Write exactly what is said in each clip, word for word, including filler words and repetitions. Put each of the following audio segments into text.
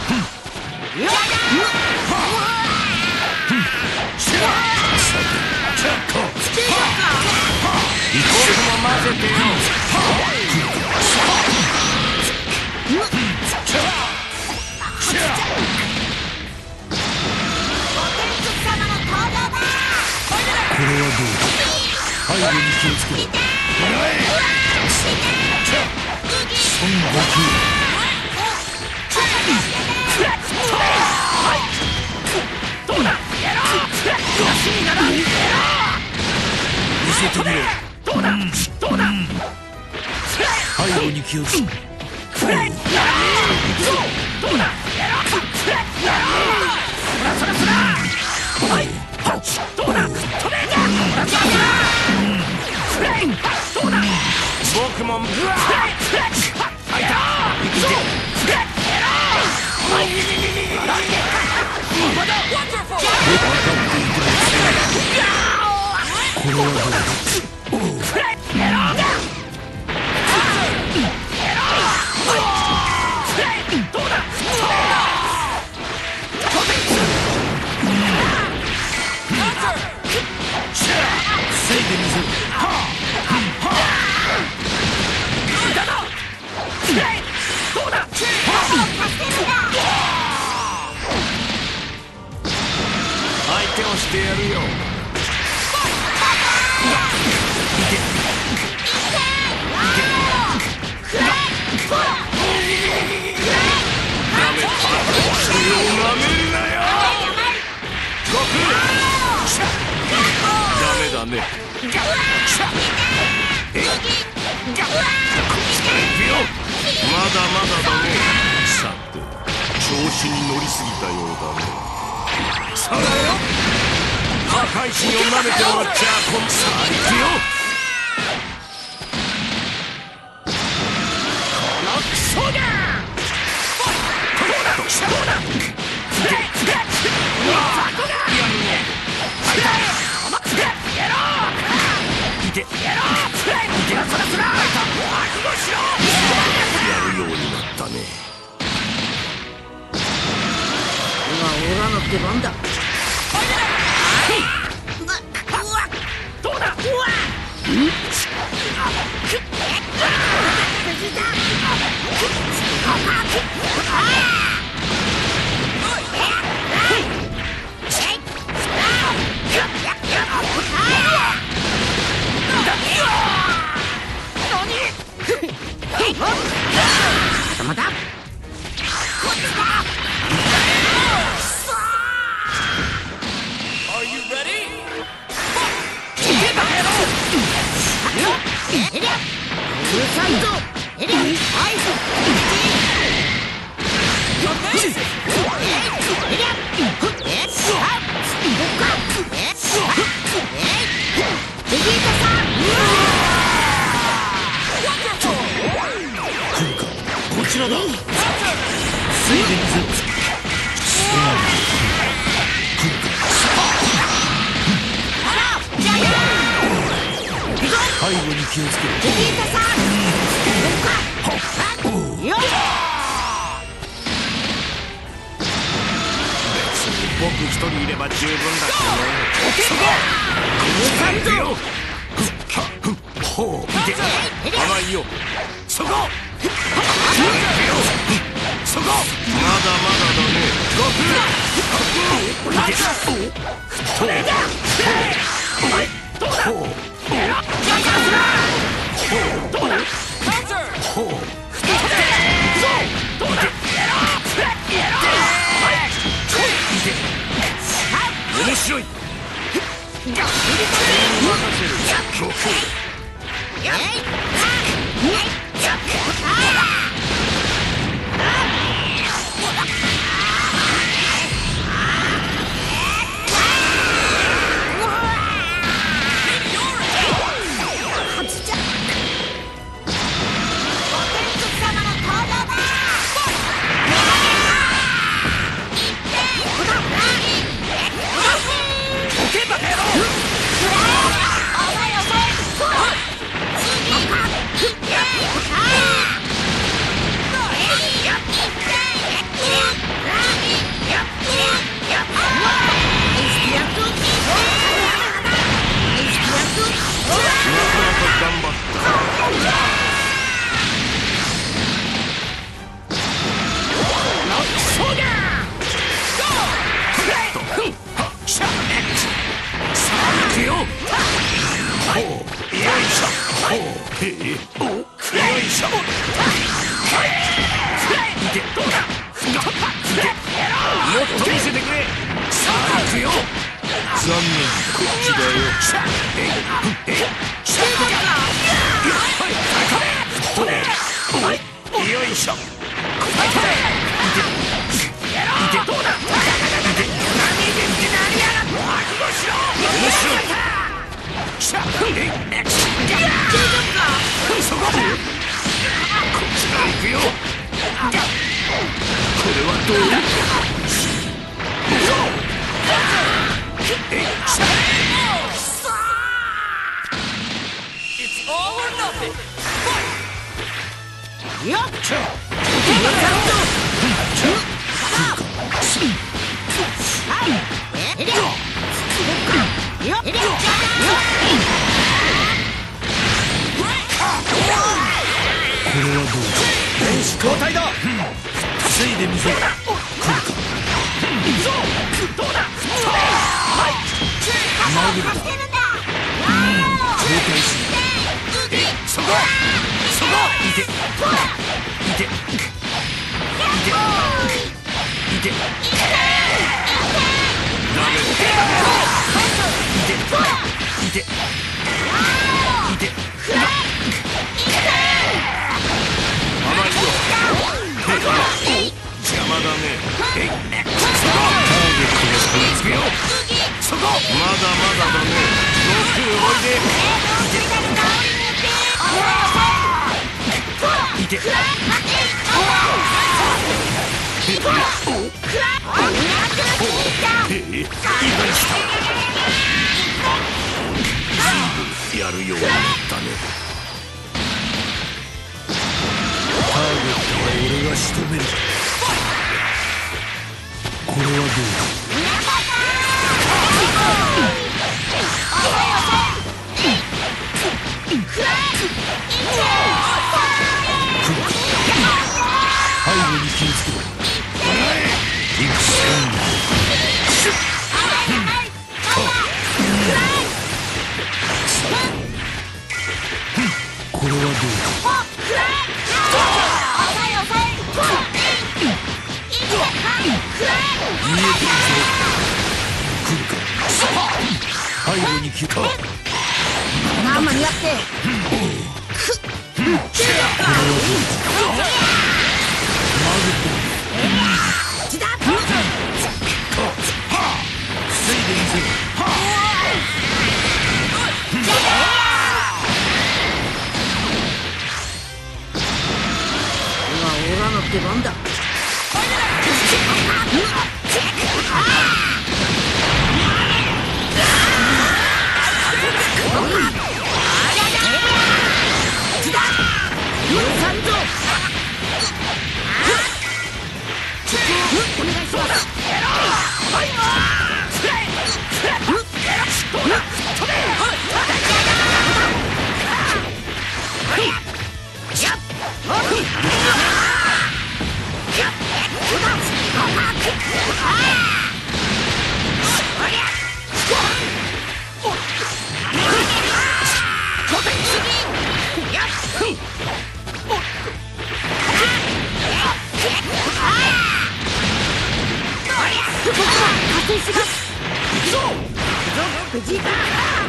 こ残念、こっちだよ。よいしょ。どうだ。そこ。こっちが行くよ。これはどう？It's all or nothing. Fight! Yacha!これはどうだ？選手交代だ。防いでみせる。来るか。どうだ。マグルだ。警戒し。そこ。そこ。いて。いて。いて。いて。ダメ。いて。いて。いて。甘いよ。邪魔だね。そこ。ターゲットを取り付けよう。そこ。まだまだだね。悟空おいで。いて。いて。やるようになったね。ターゲットは俺が仕留める。これはどうだ？背後に気をつけろ。行くしかない。これはどうだ？見えてるぞ。来るか。背後に気をつけろ。 何間に合って。 これはどうだ？マグット。防いでみせろ。 今オーラの出番だ。ベジータ。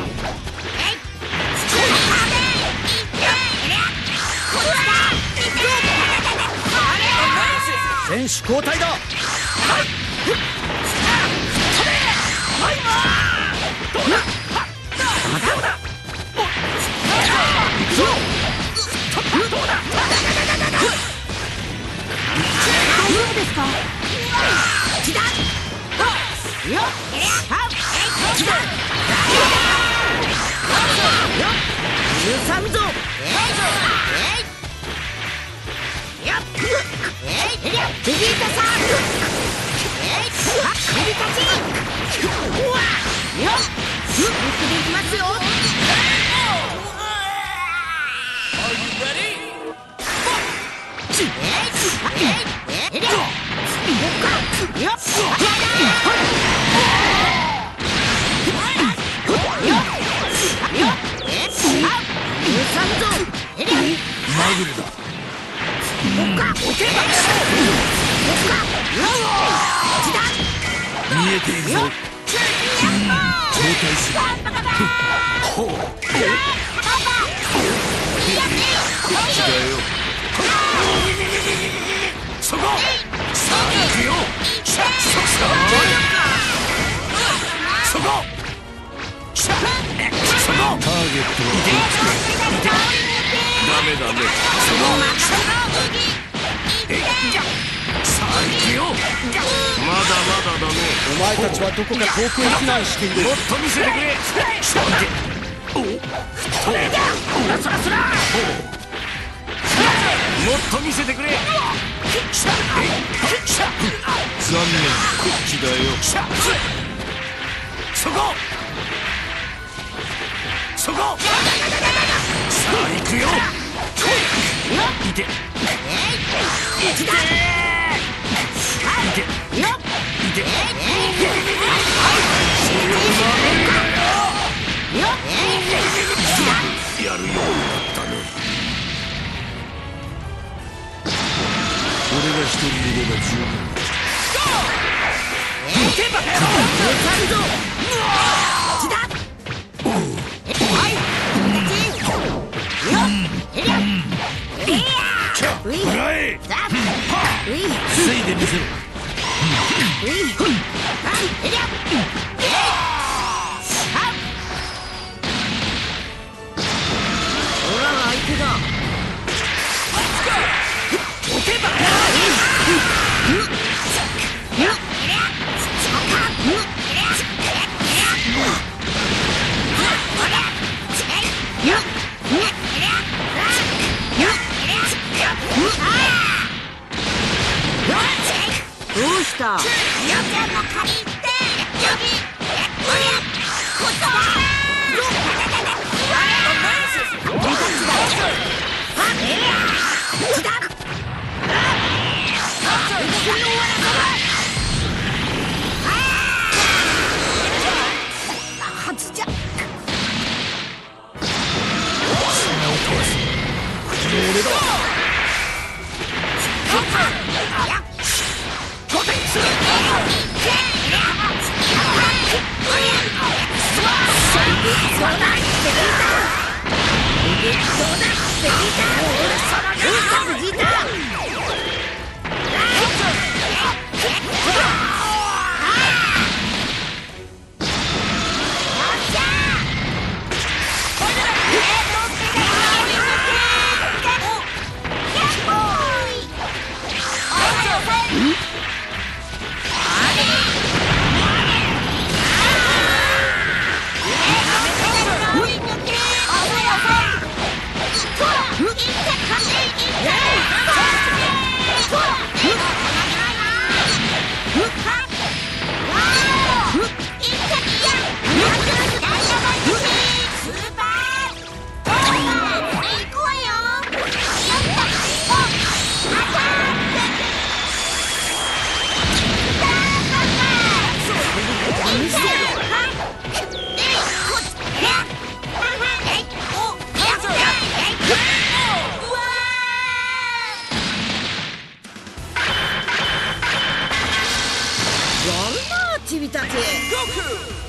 選手交代だ。 大丈夫ですか？ベジータさん。 マグルだ。見えているぞ。邪退する。ほう。違うよ。そこ。さあ行くよ。シャッそこ。そこ。シャッそこ。ターゲットはダメダメ。そこ。シャッ。えいじゃ。さあ行くよ。まだまだだね。 お前たちはどこか遠くへ避難している。 もっと見せてくれ。シャッ。おお。そらそら。もっと見せてくれ。シャッ。シャッ。残念。こっちだよ。シャッ。そこ。そこ。さあ行くよ。いて。いて。いて。いて。やるようになったね。俺が一人いれば十分だ。ついでみせろ。 オラが相手だ。どうした？君たち。